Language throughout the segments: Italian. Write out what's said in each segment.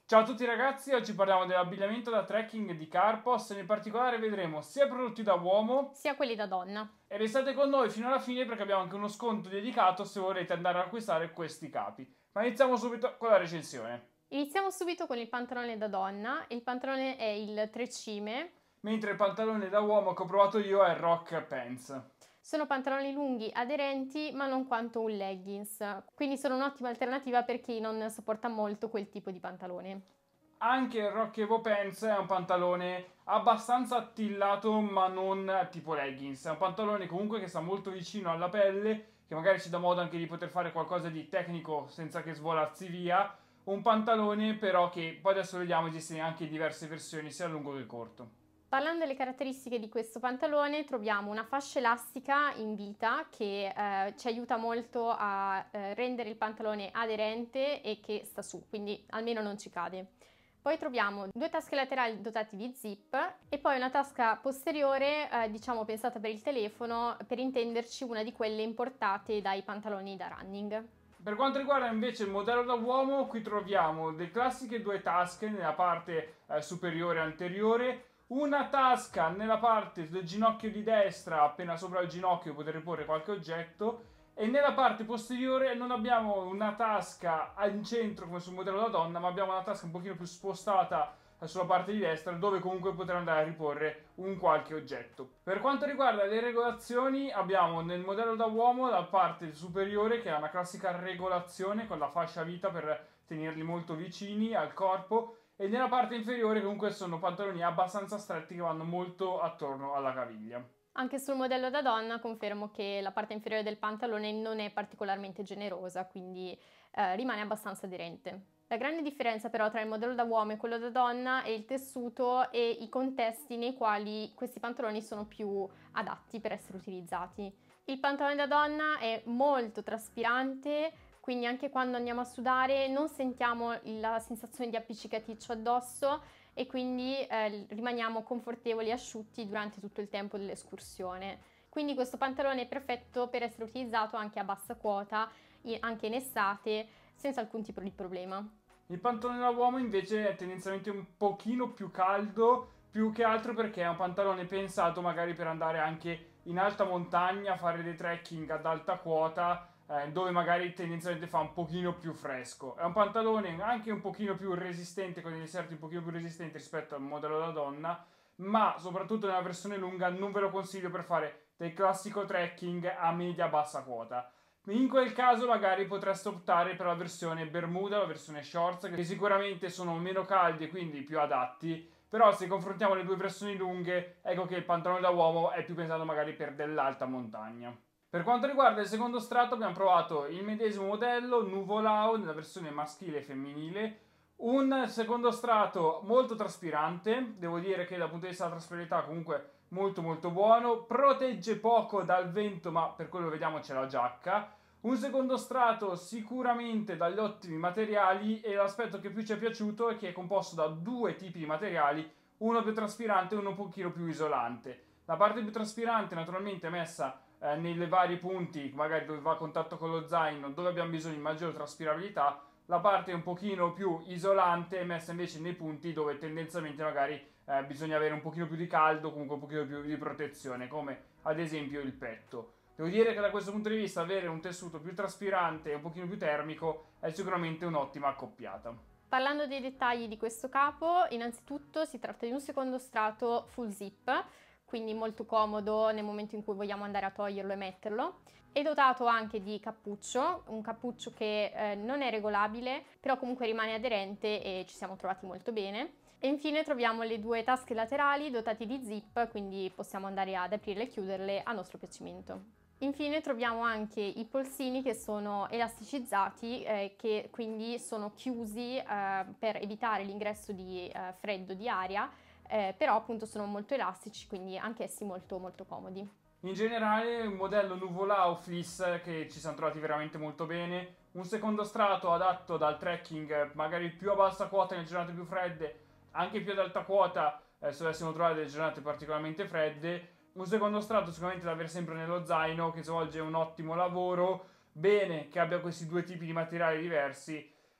Ciao a tutti ragazzi, oggi parliamo dell'abbigliamento da trekking di Carpos e in particolare vedremo sia prodotti da uomo Sia quelli da donna. e restate con noi fino alla fine perché abbiamo anche uno sconto dedicato se volete andare ad acquistare questi capi. Ma iniziamo subito con la recensione. Iniziamo subito con il pantalone da donna. Il pantalone è il trecime. Mentre il pantalone da uomo che ho provato io è Rock Pants. Sono pantaloni lunghi, aderenti, ma non quanto un leggings. Quindi sono un'ottima alternativa per chi non sopporta molto quel tipo di pantalone. Anche il Rock Evo Pants è un pantalone abbastanza attillato ma non tipo leggings. È un pantalone comunque che sta molto vicino alla pelle, che magari ci dà modo anche di poter fare qualcosa di tecnico senza che svolarsi via. Un pantalone però che poi adesso vediamo esiste anche diverse versioni sia lungo che corto. Parlando delle caratteristiche di questo pantalone, troviamo una fascia elastica in vita che ci aiuta molto a rendere il pantalone aderente e che sta su, quindi almeno non ci cade. Poi troviamo due tasche laterali dotati di zip e poi una tasca posteriore, diciamo pensata per il telefono, per intenderci una di quelle importate dai pantaloni da running. Per quanto riguarda invece il modello da uomo, qui troviamo le classiche due tasche nella parte superiore e anteriore, una tasca nella parte del ginocchio di destra, appena sopra il ginocchio, poter riporre qualche oggetto, e nella parte posteriore non abbiamo una tasca in centro come sul modello da donna, ma abbiamo una tasca un pochino più spostata sulla parte di destra dove comunque poter andare a riporre un qualche oggetto. Per quanto riguarda le regolazioni abbiamo nel modello da uomo la parte superiore che è una classica regolazione con la fascia vita per tenerli molto vicini al corpo e nella parte inferiore comunque sono pantaloni abbastanza stretti che vanno molto attorno alla caviglia. Anche sul modello da donna confermo che la parte inferiore del pantalone non è particolarmente generosa, quindi rimane abbastanza aderente. La grande differenza però tra il modello da uomo e quello da donna è il tessuto e i contesti nei quali questi pantaloni sono più adatti per essere utilizzati. Il pantalone da donna è molto traspirante, quindi anche quando andiamo a sudare non sentiamo la sensazione di appiccicaticcio addosso e quindi rimaniamo confortevoli e asciutti durante tutto il tempo dell'escursione. Quindi questo pantalone è perfetto per essere utilizzato anche a bassa quota, anche in estate, senza alcun tipo di problema. Il pantalone da uomo invece è tendenzialmente un pochino più caldo, più che altro perché è un pantalone pensato magari per andare anche in alta montagna, fare dei trekking ad alta quota, dove magari tendenzialmente fa un pochino più fresco. È un pantalone anche un pochino più resistente, con degli inserti un pochino più resistenti rispetto al modello da donna, ma soprattutto nella versione lunga non ve lo consiglio per fare del classico trekking a media-bassa quota. In quel caso magari potreste optare per la versione Bermuda, la versione Shorts, che sicuramente sono meno caldi e quindi più adatti, però se confrontiamo le due versioni lunghe, ecco che il pantalone da uomo è più pensato magari per dell'alta montagna. Per quanto riguarda il secondo strato abbiamo provato il medesimo modello, Nuvolao, nella versione maschile e femminile, un secondo strato molto traspirante, devo dire che dal punto di vista della traspirabilità comunque molto molto buono, protegge poco dal vento ma per quello vediamo c'è la giacca, un secondo strato sicuramente dagli ottimi materiali e l'aspetto che più ci è piaciuto è che è composto da due tipi di materiali, uno più traspirante e uno un pochino più isolante. La parte più traspirante naturalmente è messa nei vari punti, magari dove va a contatto con lo zaino, dove abbiamo bisogno di maggiore traspirabilità, la parte un pochino più isolante è messa invece nei punti dove tendenzialmente magari bisogna avere un pochino più di caldo, comunque un pochino più di protezione, come ad esempio il petto. Devo dire che da questo punto di vista avere un tessuto più traspirante e un pochino più termico è sicuramente un'ottima accoppiata. Parlando dei dettagli di questo capo, innanzitutto si tratta di un secondo strato full zip, quindi molto comodo nel momento in cui vogliamo andare a toglierlo e metterlo. È dotato anche di cappuccio, un cappuccio che non è regolabile, però comunque rimane aderente e ci siamo trovati molto bene. E infine troviamo le due tasche laterali dotate di zip, quindi possiamo andare ad aprirle e chiuderle a nostro piacimento. Infine troviamo anche i polsini che sono elasticizzati, che quindi sono chiusi per evitare l'ingresso di freddo di aria, però appunto sono molto elastici, quindi anch'essi molto molto comodi. In generale un modello Nuvolao Fleece che ci siamo trovati veramente molto bene, un secondo strato adatto dal trekking magari più a bassa quota nelle giornate più fredde, anche più ad alta quota se dovessimo trovare delle giornate particolarmente fredde, un secondo strato sicuramente da avere sempre nello zaino che svolge un ottimo lavoro, bene che abbia questi due tipi di materiali diversi.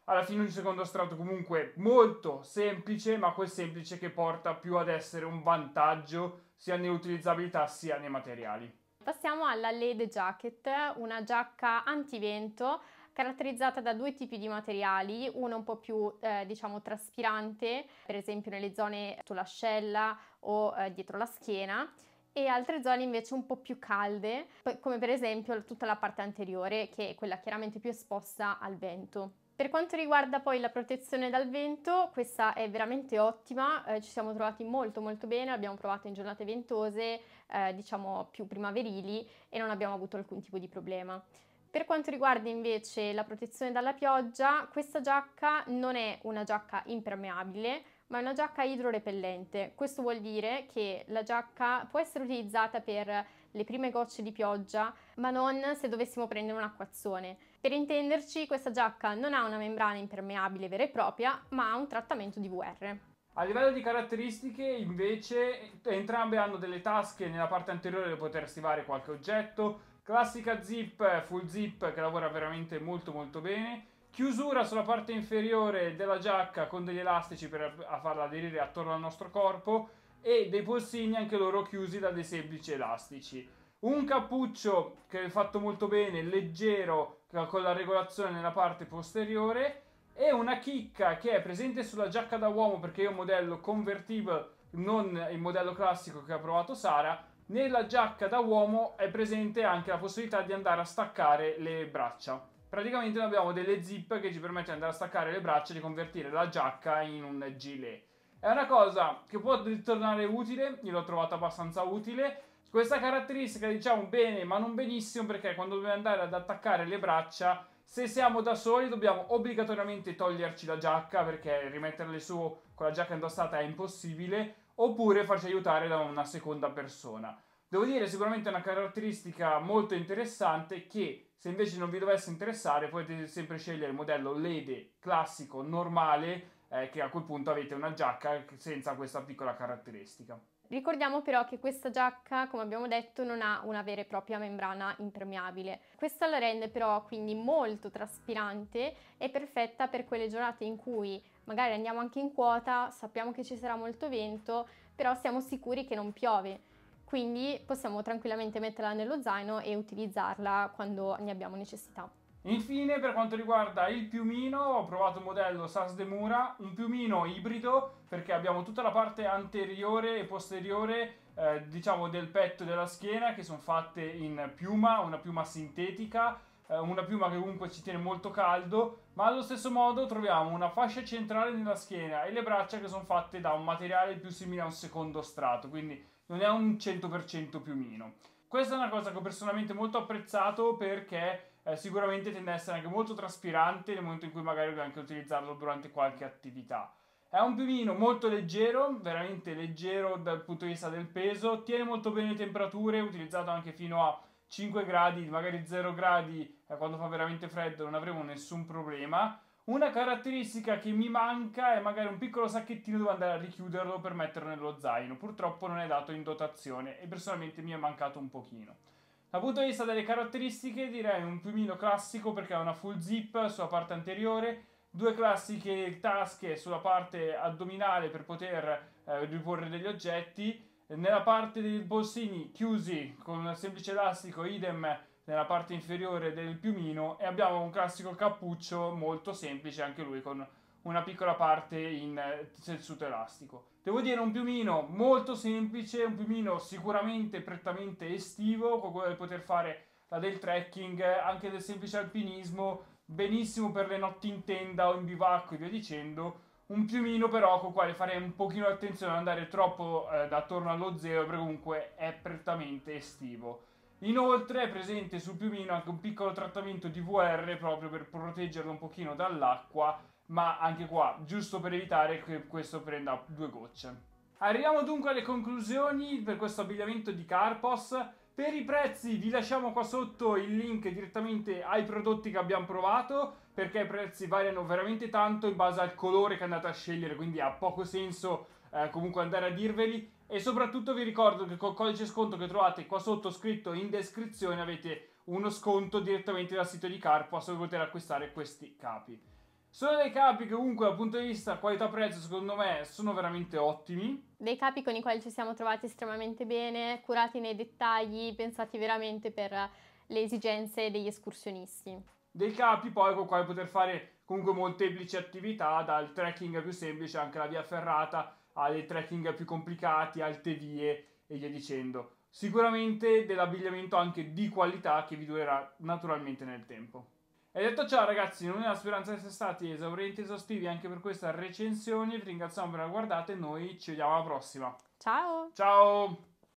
alla fine un secondo strato comunque molto semplice, ma quel semplice che porta più ad essere un vantaggio sia nell'utilizzabilità sia nei materiali. Passiamo alla LED Jacket, una giacca antivento caratterizzata da due tipi di materiali, uno un po' più diciamo traspirante, per esempio nelle zone sotto l'ascella o dietro la schiena, e altre zone invece un po' più calde, come per esempio tutta la parte anteriore, che è quella chiaramente più esposta al vento. Per quanto riguarda poi la protezione dal vento, questa è veramente ottima, ci siamo trovati molto bene, l'abbiamo provata in giornate ventose, diciamo più primaverili, e non abbiamo avuto alcun tipo di problema. Per quanto riguarda invece la protezione dalla pioggia, questa giacca non è una giacca impermeabile, ma è una giacca idrorepellente. Questo vuol dire che la giacca può essere utilizzata per le prime gocce di pioggia, ma non se dovessimo prendere un acquazzone. Per intenderci, questa giacca non ha una membrana impermeabile vera e propria, ma ha un trattamento di VR. A livello di caratteristiche, invece, entrambe hanno delle tasche nella parte anteriore dove poter stivare qualche oggetto, classica zip, full zip che lavora veramente molto bene, chiusura sulla parte inferiore della giacca con degli elastici per farla aderire attorno al nostro corpo e dei polsini anche loro chiusi da dei semplici elastici. Un cappuccio che è fatto molto bene, leggero, con la regolazione nella parte posteriore, e una chicca che è presente sulla giacca da uomo, perché è un modello convertible, non il modello classico che ha provato Sara. Nella giacca da uomo è presente anche la possibilità di andare a staccare le braccia. Praticamente noi abbiamo delle zip che ci permettono di andare a staccare le braccia e di convertire la giacca in un gilet. È una cosa che può ritornare utile, io l'ho trovata abbastanza utile. Questa caratteristica diciamo bene ma non benissimo, perché quando dobbiamo andare ad attaccare le braccia, se siamo da soli dobbiamo obbligatoriamente toglierci la giacca, perché rimetterle su con la giacca indossata è impossibile, oppure farci aiutare da una seconda persona. Devo dire sicuramente è una caratteristica molto interessante che, se invece non vi dovesse interessare, potete sempre scegliere il modello LED classico normale, che a quel punto avete una giacca senza questa piccola caratteristica. Ricordiamo però che questa giacca, come abbiamo detto, non ha una vera e propria membrana impermeabile. Questa la rende però quindi molto traspirante e perfetta per quelle giornate in cui magari andiamo anche in quota, sappiamo che ci sarà molto vento, però siamo sicuri che non piove. Quindi possiamo tranquillamente metterla nello zaino e utilizzarla quando ne abbiamo necessità. Infine, per quanto riguarda il piumino, ho provato il modello SAS Demura, un piumino ibrido, perché abbiamo tutta la parte anteriore e posteriore, diciamo del petto e della schiena, che sono fatte in piuma, una piuma sintetica, una piuma che comunque ci tiene molto caldo, ma allo stesso modo troviamo una fascia centrale nella schiena e le braccia che sono fatte da un materiale più simile a un secondo strato, quindi non è un 100% piumino. Questa è una cosa che ho personalmente molto apprezzato, perché sicuramente tende ad essere anche molto traspirante nel momento in cui magari dobbiamo anche utilizzarlo durante qualche attività. È un piumino molto leggero, veramente leggero dal punto di vista del peso, tiene molto bene le temperature, utilizzato anche fino a 5 gradi, magari 0 gradi quando fa veramente freddo non avremo nessun problema. Una caratteristica che mi manca è magari un piccolo sacchettino dove andare a richiuderlo per metterlo nello zaino, purtroppo non è dato in dotazione e personalmente mi è mancato un pochino. Dal punto di vista delle caratteristiche direi un piumino classico, perché ha una full zip sulla parte anteriore, due classiche tasche sulla parte addominale per poter riporre degli oggetti, nella parte dei polsini chiusi con un semplice elastico, idem nella parte inferiore del piumino, e abbiamo un classico cappuccio molto semplice anche lui con una piccola parte in tessuto elastico. Devo dire un piumino molto semplice, un piumino sicuramente prettamente estivo, con quello di poter fare del trekking, anche del semplice alpinismo, benissimo per le notti in tenda o in bivacco e via dicendo. Un piumino però con il quale farei un pochino attenzione a non andare troppo attorno allo zero, perché comunque è prettamente estivo. Inoltre è presente sul piumino anche un piccolo trattamento di VR proprio per proteggerlo un pochino dall'acqua, ma anche qua giusto per evitare che questo prenda due gocce. Arriviamo dunque alle conclusioni per questo abbigliamento di Karpos. Per i prezzi vi lasciamo qua sotto il link direttamente ai prodotti che abbiamo provato, perché i prezzi variano veramente tanto in base al colore che andate a scegliere, quindi ha poco senso comunque andare a dirveli. E soprattutto vi ricordo che col codice sconto che trovate qua sotto scritto in descrizione avete uno sconto direttamente dal sito di Karpos per poter acquistare questi capi. Sono dei capi che comunque dal punto di vista qualità-prezzo secondo me sono veramente ottimi. Dei capi con i quali ci siamo trovati estremamente bene, curati nei dettagli, pensati veramente per le esigenze degli escursionisti. Dei capi poi con i quali poter fare comunque molteplici attività, dal trekking più semplice anche la via ferrata, ai trekking più complicati, alte vie e via dicendo. Sicuramente dell'abbigliamento anche di qualità che vi durerà naturalmente nel tempo. E detto ciò ragazzi, non è la speranza di essere stati esaurienti e esaustivi anche per questa recensione, vi ringraziamo per aver guardato e noi ci vediamo alla prossima. Ciao! Ciao!